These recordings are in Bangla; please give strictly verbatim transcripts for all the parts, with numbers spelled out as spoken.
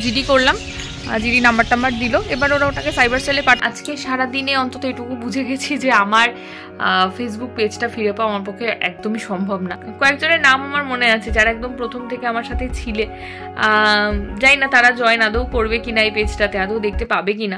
জিডি করলাম, জিডি নাম্বার টাম্বার দিল, এবার ওরা ওটাকে সাইবার সেলে পাঠ। আজকে সারাদিনে অন্তত এটুকু বুঝে গেছি যে আমার ফেসবুক পেজটা ফিরে পাওয়া আমার পক্ষে একদমই সম্ভব না। কয়েকজনের নাম আমার মনে আছে যারা একদম প্রথম থেকে আমার সাথে ছিলে, জানি না তারা জয়েন আদৌ করবে কিনা, এই পেজটাতে আদৌ দেখতে পাবে কিনা।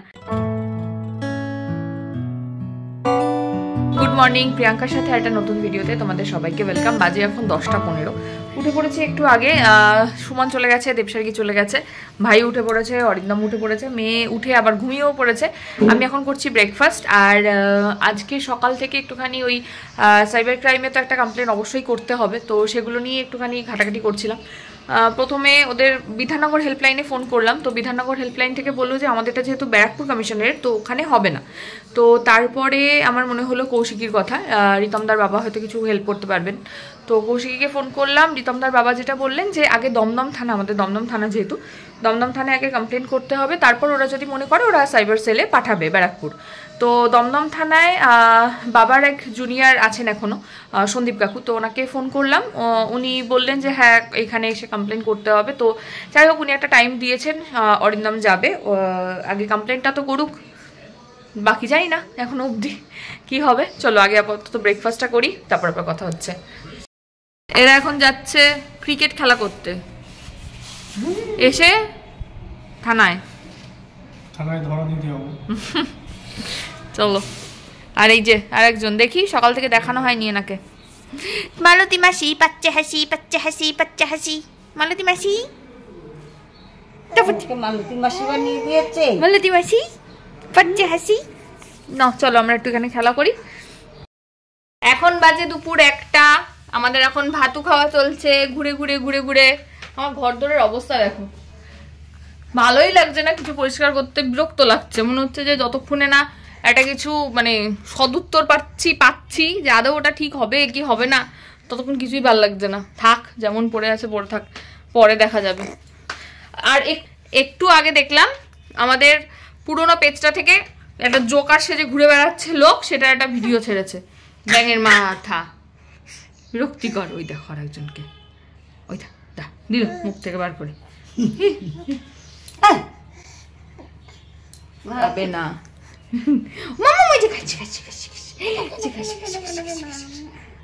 গুড মর্নিং, প্রিয়াঙ্কার সাথে একটা নতুন ভিডিওতে তোমাদের সবাইকে ওয়েলকাম। বাজে এখন দশটা পনেরো। উঠে পড়েছি একটু আগে, সুমন চলে গেছে, দেবসার্গী চলে গেছে, ভাই উঠে পড়েছে, অরিন্দম উঠে পড়েছে, মেয়ে উঠে আবার ঘুমিয়েও পড়েছে। আমি এখন করছি ব্রেকফাস্ট। আর আজকে সকাল থেকে একটুখানি ওই সাইবার ক্রাইমে তো একটা কমপ্লেন অবশ্যই করতে হবে, তো সেগুলো নিয়ে একটুখানি ঘাটাঘাটি করছিলাম। প্রথমে ওদের বিধাননগর হেল্পলাইনে ফোন করলাম, তো বিধাননগর হেল্পলাইন থেকে বললো যে আমাদেরটা যেহেতু ব্যারাকপুর কমিশনের, তো ওখানে হবে না। তো তারপরে আমার মনে হলো কৌশিকীর কথা, রিতমদার বাবা হয়তো কিছু হেল্প করতে পারবেন। তো কৌশিকীকে ফোন করলাম, রিতমদার বাবা যেটা বললেন যে আগে দমদম থানা, আমাদের দমদম থানা যেহেতু, দমদম থানায় আগে কমপ্লেন করতে হবে, তারপর ওরা যদি মনে করে ওরা সাইবার সেলে পাঠাবে ব্যারাকপুর। তো দমদম থানায় বাবার এক জুনিয়র আছেন এখনও, সন্দীপ কাকু, তো ওনাকে ফোন করলাম, উনি বললেন যে হ্যাঁ এখানে এসে কমপ্লেন করতে হবে। তো যাই হোক উনি একটা টাইম দিয়েছেন, অরিন্দম যাবে, আগে কমপ্লেনটা তো করুক, বাকি জানি না এখনো অবধি কি হবে। চলো আগে আপাতত ব্রেকফাস্টটা করি, তারপর আবার কথা হচ্ছে। এরা এখন যাচ্ছে ক্রিকেট খেলা করতে, এসে থানায় থানায় ধরা দিতে হবে। চলো। আর এই যে আরেকজন, দেখি সকাল থেকে দেখানো হয়নি এনাকে, মালতী মাসি, পাচ্চা হাসি পাচ্চা হাসি পাচ্চা হাসি, মালতী মাসি, মালতী মাসি বানিয়ে দিয়েছে, মালতী মাসি পাচ্চা হাসি। না চলো আমরা একটু এখানে খেলা করি। এখন বাজে দুপুর একটা, আমাদের এখন ভাতু খাওয়া চলছে, ঘুরে ঘুরে ঘুরে ঘুরে। আমার ঘর দরের অবস্থা দেখো, ভালোই লাগছে না কিছু পরিষ্কার করতে, বিরক্ত লাগছে। মনে হচ্ছে যে যতক্ষণে না একটা কিছু মানে সদুত্তর পাচ্ছি পাচ্ছি যে আদৌ ওটা ঠিক হবে কি হবে না, ততক্ষণ কিছুই ভালো লাগছে না। থাক যেমন পড়ে আছে পড়ে থাক, পরে দেখা যাবে। আর একটু আগে দেখলাম আমাদের পুরোনো পেজটা থেকে একটা জোকার সেজে ঘুরে বেড়াচ্ছে লোক, সেটা একটা ভিডিও ছেড়েছে, ব্যাঙের মাথা, বিরক্তিকর। ওই দেখো আর একজনকে, ওই দা দিল মুখ থেকে বার করে, হবে না মামা ওই যে খাচ্ছি খাচ্ছি খাচ্ছি খাচ্ছি খাচ্ছি খাচ্ছি।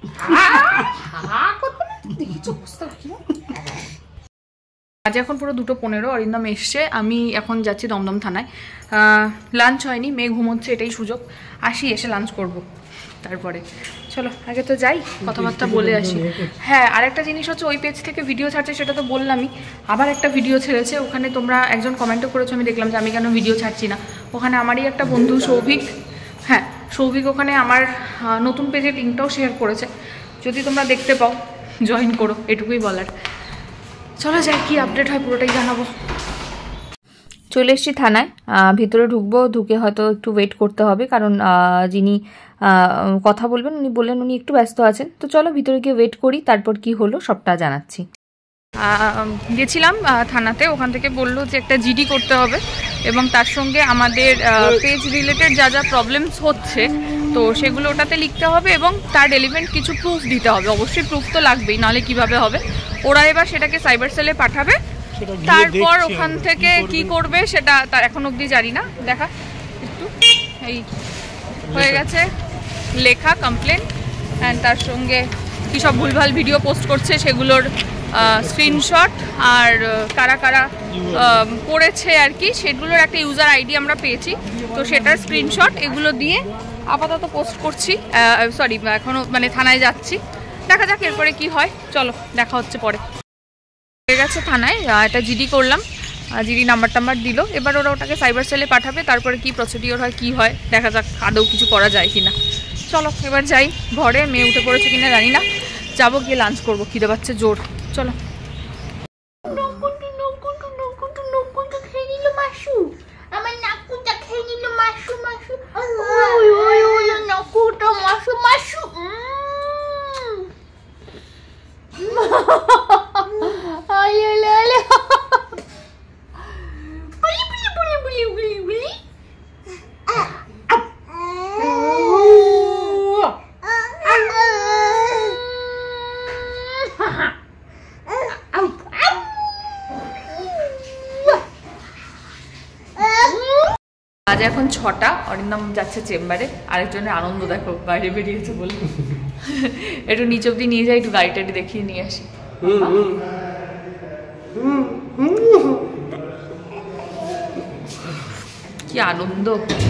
আজ এখন পুরো দুটো পনেরো, অরিন্দম এসছে, আমি এখন যাচ্ছি দমদম থানায়। লাঞ্চ হয়নি, মেয়ে ঘুমোচ্ছে, এটাই সুযোগ, আসি এসে লাঞ্চ করব তারপরে। চলো আগে তো যাই, কথাবার্তা বলে আসি। হ্যাঁ আর একটা জিনিস হচ্ছে, ওই পেজ থেকে ভিডিও ছাড়ছে সেটা তো বললামই, আবার একটা ভিডিও ছেড়েছে, ওখানে তোমরা একজন কমেন্টও করেছো, আমি দেখলাম যে আমি কেন ভিডিও ছাড়ছি না। ওখানে আমারই একটা বন্ধু সৌভিক, হ্যাঁ সৌভিক ওখানে আমার নতুন পেজের লিঙ্কটাও শেয়ার করেছে, যদি তোমরা দেখতে পাও জয়েন করো, এটুকুই বলার। চলো যাই, কি আপডেট হয় পুরোটাই জানাবো। চলে এসেছি থানায়, ভিতরে ঢুকবো, ঢুকে হয়তো একটু ওয়েট করতে হবে, কারণ যিনি কথা বলবেন উনি বললেন উনি একটু ব্যস্ত আছেন। তো চলো ভিতরে গিয়ে ওয়েট করি, তারপর কি হলো সবটা জানাচ্ছি। গেছিলাম থানাতে, ওখান থেকে বললো যে একটা জিডি করতে হবে এবং তার সঙ্গে আমাদের পেজ রিলেটেড যা যা প্রবলেমস হচ্ছে তো সেগুলো ওটাতে লিখতে হবে এবং তার রেলিভেন্ট কিছু প্রুফ দিতে হবে। অবশ্যই প্রুফ তো লাগবেই, নাহলে কিভাবে হবে। ওরা এবার সেটাকে সাইবার সেলে পাঠাবে, তারপর ওখান থেকে কি করবে সেটা তার এখন অবধি জানি না। দেখা একটু এই হয়ে গেছে লেখা কমপ্লেন, অ্যান্ড তার সঙ্গে কী সব ভুলভাল ভিডিও পোস্ট করছে সেগুলোর স্ক্রিনশট, আর কারা কারা করেছে আর কি সেগুলোর একটা ইউজার আইডি আমরা পেয়েছি, তো সেটার স্ক্রিনশট এগুলো দিয়ে আপাতত পোস্ট করছি। সরি এখনও মানে থানায় যাচ্ছি, দেখা যাক এরপরে কি হয়। চলো দেখা হচ্ছে পরে। হয়ে গেছে থানায়, একটা জিডি করলাম, জিডি নাম্বার টাম্বার দিল, এবার ওরা ওটাকে সাইবার সেলে পাঠাবে, তারপরে কি প্রসিডিওর হয় কি হয় দেখা যাক, আদৌ কিছু করা যায় কিনা। চলো এবার যাই ঘরে, মেয়ে উঠে পড়েছে কিনা জানি না, যাবো গিয়ে লাঞ্চ করবো, খিদে পাচ্ছে জোর। চলো। বাজে এখন ছটা, অরিন্দম যাচ্ছে চেম্বারে, আরেকজনের আনন্দ দেখো বাইরে বেরিয়েছে বলে। একটু নিচ অব্দি নিয়ে যাই, একটু গাড়ি টাড়ি দেখিয়ে নিয়ে আসি। কি আনন্দ।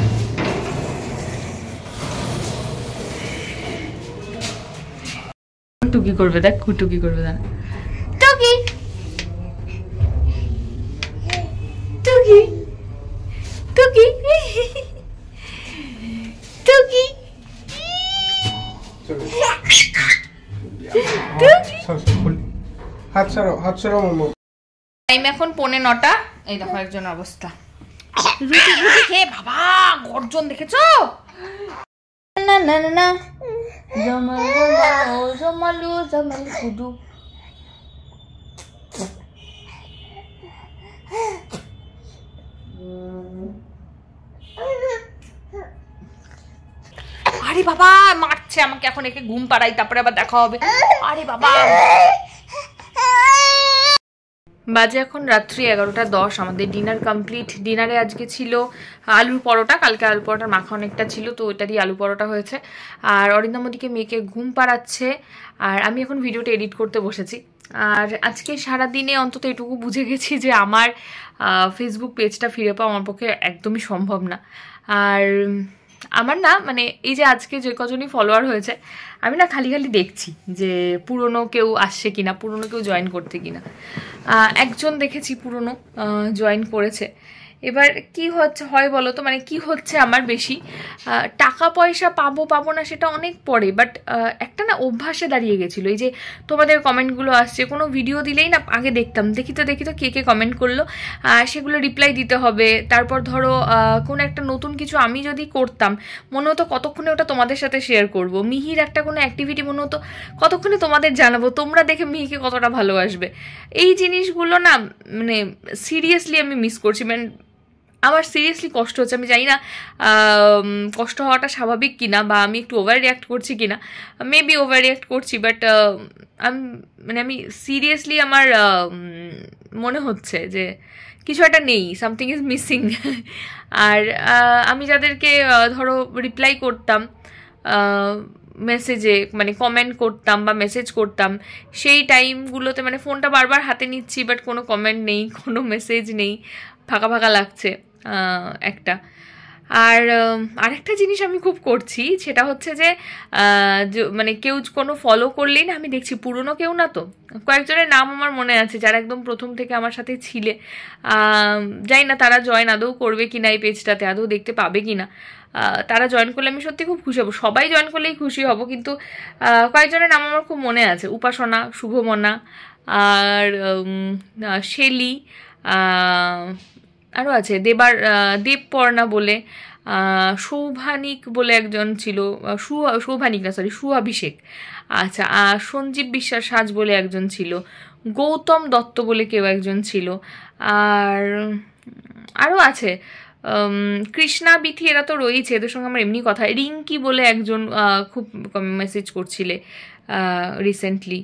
টুকি করবে দেখ, টুকি করবে দেখ, টুকি টুকি টুকি টুকি হাত ছাড়ো, হাত ছাড়ো মামা। টাইম এখন পৌনে নটা। এই দেখো একজন অবস্থা, রুটি রুটি খেয়ে বাবা গর্জন দেখেছো? না না না না জমাল জমাল জমালু জমাল কুদু। আরে বাবা মারছে আমাকে, এখন একে ঘুম পাড়াই তারপরে আবার দেখা হবে। আরে বাবা, বাজে এখন রাত্রি এগারোটা দশ। আমাদের ডিনার কমপ্লিট। ডিনারে আজকে ছিল আলুর পরোটা, কালকে আলু পরোটার মাখা অনেকটা ছিল, তো ওইটারই আলু পরোটা হয়েছে। আর অরিন্দম ওদিকে মেয়েকে ঘুম পাড়াচ্ছে, আর আমি এখন ভিডিওটা এডিট করতে বসেছি। আর আজকে সারাদিনে অন্তত এটুকু বুঝে গেছি যে আমার ফেসবুক পেজটা ফিরে পাওয়া আমার পক্ষে একদমই সম্ভব না। আর আমার না মানে এই যে আজকে যে কজনই ফলোয়ার হয়েছে, আমি না খালি খালি দেখছি যে পুরনো কেউ আসছে কিনা, পুরনো কেউ জয়েন করতে কিনা। একজন দেখেছি পুরনো জয়েন করেছে। এবার কি হচ্ছে হয় বলো তো, মানে কি হচ্ছে আমার বেশি টাকা পয়সা পাবো পাবো না সেটা অনেক পরে, বাট একটা না অভ্যাসে দাঁড়িয়ে গেছিলো। এই যে তোমাদের কমেন্টগুলো আসছে, কোনো ভিডিও দিলেই না আগে দেখতাম, দেখি তো দেখি তো কে কে কমেন্ট করলো, সেগুলো রিপ্লাই দিতে হবে। তারপর ধরো কোনো একটা নতুন কিছু আমি যদি করতাম, মনে হতো কতক্ষণে ওটা তোমাদের সাথে শেয়ার করব। মিহির একটা কোনো অ্যাক্টিভিটি মনে হতো কতক্ষণে তোমাদের জানাবো, তোমরা দেখে মিহিকে কতটা ভালোবাসবে। এই জিনিসগুলো না মানে সিরিয়াসলি আমি মিস করছি। মানে আমার সিরিয়াসলি কষ্ট হচ্ছে। আমি জানি না কষ্ট হওয়াটা স্বাভাবিক কিনা, বা আমি একটু ওভার রিয়াক্ট করছি কিনা। মেবি ওভার রিয়াক্ট করছি, বাট আমি মানে আমি সিরিয়াসলি আমার মনে হচ্ছে যে কিছু একটা নেই, সামথিং ইজ মিসিং। আর আমি যাদেরকে ধরো রিপ্লাই করতাম মেসেজে, মানে কমেন্ট করতাম বা মেসেজ করতাম, সেই টাইমগুলোতে মানে ফোনটা বারবার হাতে নিচ্ছি, বাট কোনো কমেন্ট নেই, কোনো মেসেজ নেই, ফাঁকা ফাঁকা লাগছে একটা। আর আরেকটা জিনিস আমি খুব করছি, সেটা হচ্ছে যে মানে কেউ কোনো ফলো করলেই না আমি দেখছি, পুরনো কেউ না তো, কয়েকজনের নাম আমার মনে আছে যারা একদম প্রথম থেকে আমার সাথে ছিলে। জানি না তারা জয়েন আদৌ করবে কিনা এই পেজটাতে, আদৌ দেখতে পাবে কিনা। তারা জয়েন করলে আমি সত্যি খুব খুশি হব, সবাই জয়েন করলেই খুশি হব, কিন্তু কয়েকজনের নাম আমার খুব মনে আছে, উপাসনা, শুভমনা, আর শেলি, আরও আছে দেবার দেবপর্ণা বলে, সৌভানিক বলে একজন ছিল, সু সৌভানিক না সরি সুঅভিষেক, আচ্ছা, সঞ্জীব বিশ্বাস সাজ বলে একজন ছিল, গৌতম দত্ত বলে কেউ একজন ছিল, আর আরও আছে কৃষ্ণা বিথি, এরা তো রয়েছে, এদের সঙ্গে আমার এমনি কথা। রিঙ্কি বলে একজন খুব মেসেজ করছিলে রিসেন্টলি।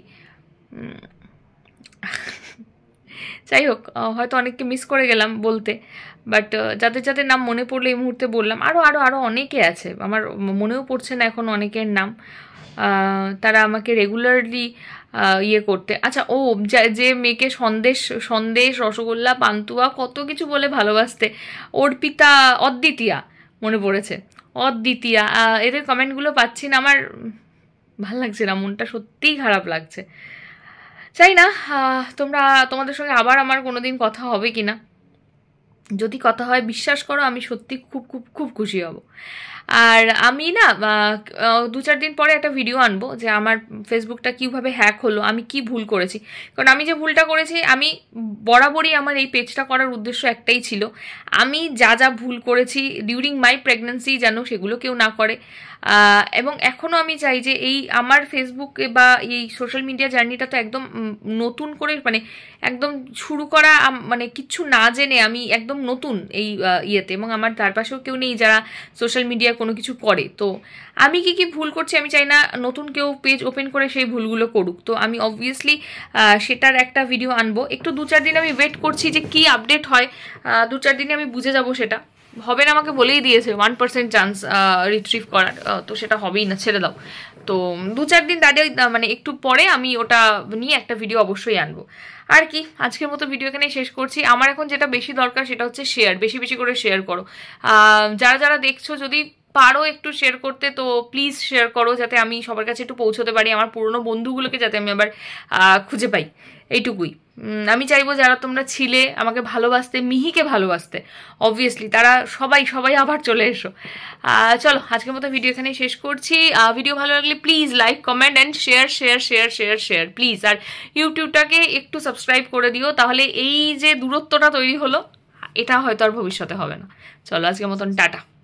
যাই হোক, হয়তো অনেককে মিস করে গেলাম বলতে, বাট যাদের যাদের নাম মনে পড়লো এই মুহূর্তে বললাম। আরও আরও আরও অনেকে আছে, আমার মনেও পড়ছে না এখন অনেকের নাম। তারা আমাকে রেগুলারলি ইয়ে করতে, আচ্ছা ও যে মেয়েকে সন্দেশ সন্দেশ রসগোল্লা পান্তুয়া কত কিছু বলে ভালোবাসতে, অর্পিতা, অদ্বিতীয়া, মনে পড়েছে, অদ্বিতীয়া, এদের কমেন্টগুলো পাচ্ছি না, আমার ভাল লাগছে না, মনটা সত্যিই খারাপ লাগছে। চাই না তোমরা তোমাদের সঙ্গে আবার আমার কোনো দিন কথা হবে কি না, যদি কথা হয় বিশ্বাস করো আমি সত্যি খুব খুব খুব খুশি হব। আর আমি না দু চার দিন পরে একটা ভিডিও আনবো যে আমার ফেসবুকটা কীভাবে হ্যাক হলো, আমি কি ভুল করেছি। কারণ আমি যে ভুলটা করেছি, আমি বরাবরই আমার এই পেজটা করার উদ্দেশ্য একটাই ছিল, আমি যা যা ভুল করেছি ডিউরিং মাই প্রেগনেন্সি যেন সেগুলো কেউ না করে। এবং এখনও আমি চাই যে এই আমার ফেসবুকে বা এই সোশ্যাল মিডিয়া জার্নিটা তো একদম নতুন করে, মানে একদম শুরু করা, মানে কিচ্ছু না জেনে আমি একদম নতুন এই ইয়েতে, এবং আমার তার পাশেও কেউ নেই যারা সোশ্যাল মিডিয়া কোনো কিছু করে। তো আমি কি কি ভুল করছি আমি চাই না নতুন কেউ পেজ ওপেন করে সেই ভুলগুলো করুক। তো আমি অবভিয়াসলি সেটার একটা ভিডিও আনবো। একটু দু চার দিন আমি ওয়েট করছি যে কি আপডেট হয়, দু চার দিনে আমি বুঝে যাব সেটা হবে না আমাকে বলেই দিয়েছে ওয়ান পার্সেন্ট চান্স রিট্রিভ করার, তো সেটা হবেই না, ছেড়ে দাও। তো দু চার দিন দাঁড়িয়ে মানে একটু পরে আমি ওটা নিয়ে একটা ভিডিও অবশ্যই আনবো। আর কি, আজকের মতো ভিডিও এখানে শেষ করছি। আমার এখন যেটা বেশি দরকার সেটা হচ্ছে শেয়ার, বেশি বেশি করে শেয়ার করো। যারা যারা দেখছো যদি পারো একটু শেয়ার করতে তো প্লিজ শেয়ার করো, যাতে আমি সবার কাছে একটু পৌঁছতে পারি, আমার পুরনো বন্ধুগুলোকে যাতে আমি আবার খুঁজে পাই, এইটুকুই। আমি চাইবো যারা তোমরা ছিলে আমাকে ভালোবাসতে, মিহিকে ভালোবাসতে, অবভিয়াসলি তারা সবাই সবাই আবার চলে এসো। চলো আজকের মতো ভিডিও এখানেই শেষ করছি। ভিডিও ভালো লাগলে please like comment and share share share share share please. আর ইউটিউবটাকে একটু সাবস্ক্রাইব করে দিও, তাহলে এই যে দূরত্বটা তৈরি হলো এটা হয়তো আর ভবিষ্যতে হবে না। চলো আজকের মতন টাটা।